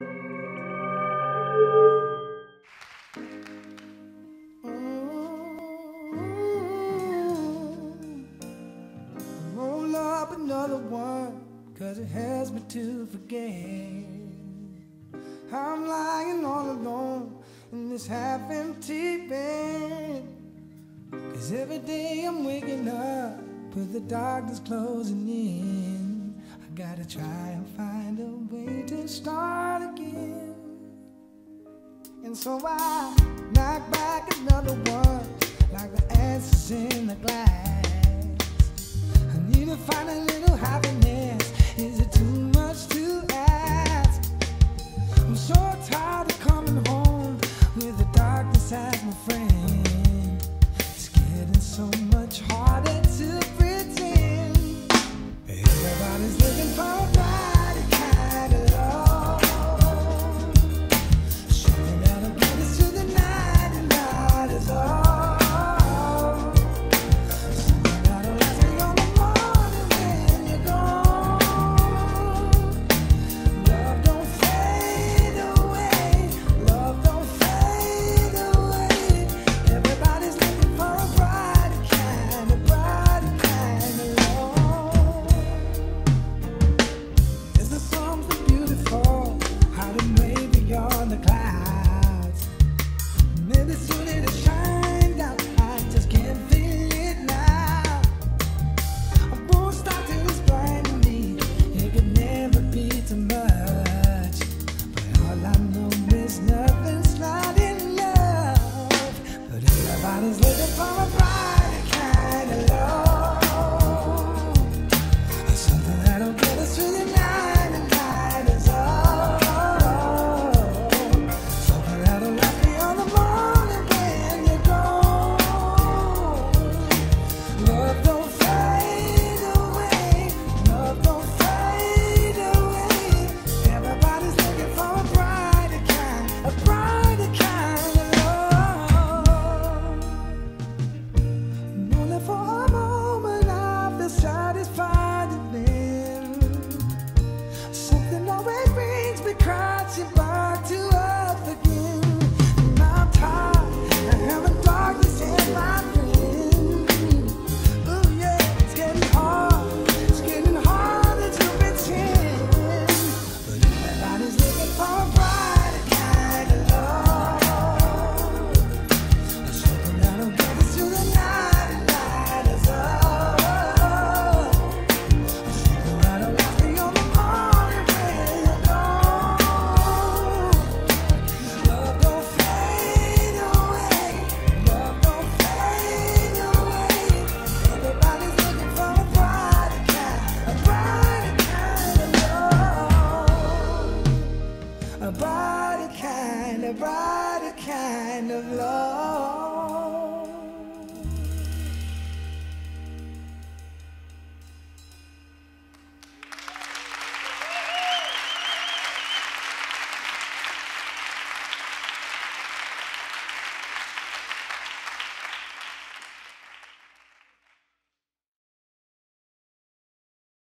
Roll up another one, 'cause it helps me to forget. I'm lying all alone in this half-empty bed. 'Cause every day I'm waking up with the darkness closing in. I gotta try and find a way to start again. And so I knock back another one, like the answers in the glass. I need to find a little happiness